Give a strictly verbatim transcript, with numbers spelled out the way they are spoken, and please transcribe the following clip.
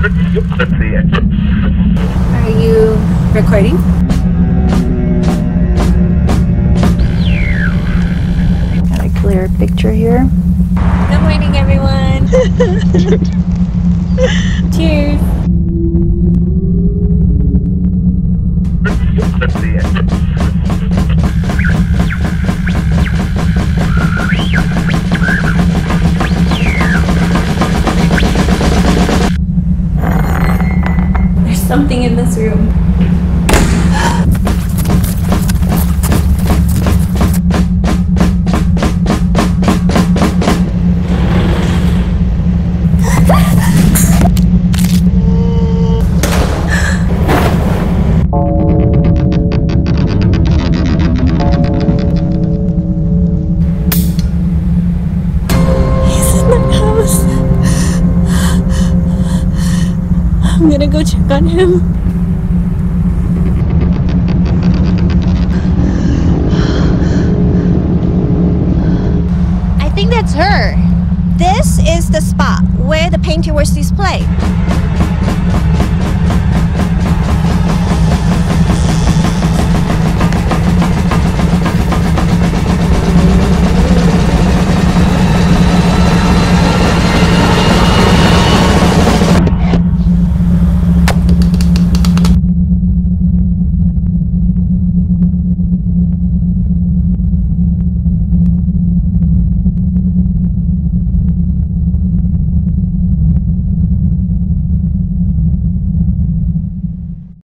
Are you recording? Got a clear picture here. Good morning, everyone. Cheers. There's something in this room. I'm gonna go check on him. I think that's her. This is the spot where the painting was displayed.